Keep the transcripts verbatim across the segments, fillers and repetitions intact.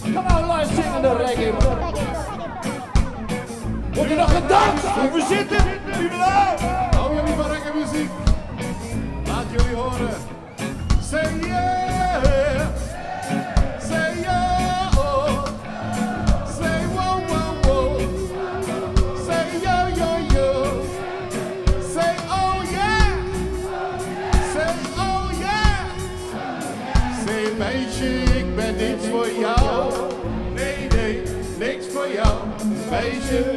Kom on, live zingende reggae. Wordt er nog gedanst? We zitten. Hou jullie van reggae muziek? Laat jullie horen. Say yeah. Say yeah. Oh. Say wow wow wow. Say yo yo yo. Say oh yeah. Say oh yeah. Say meisje, ik ben niks voor jou. Nee nee, niks voor jou. Meisje.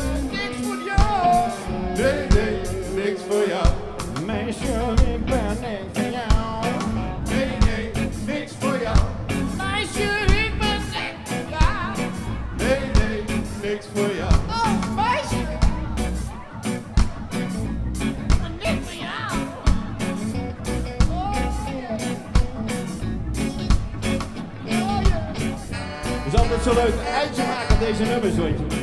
Nee, nee, niks voor jou. Meisje, ik ben niks voor jou. Nee, nee, niks voor jou. Meisje, ik ben niks voor jou. Nee, nee, niks voor jou. Oh, meisje. Niks voor jou. Oh, yeah. Oh, yeah. Het is altijd zo leuk een eindje maken aan deze nummers, weet je.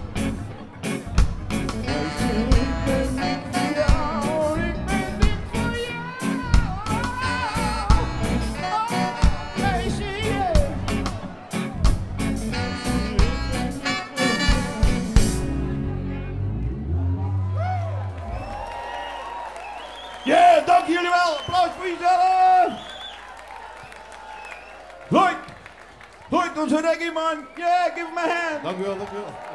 Yeah, dank jullie wel. Applaus voor jezelf. Hoi. Hoi, onze reggae man. Yeah, give him a hand. Dank u wel, dank u wel.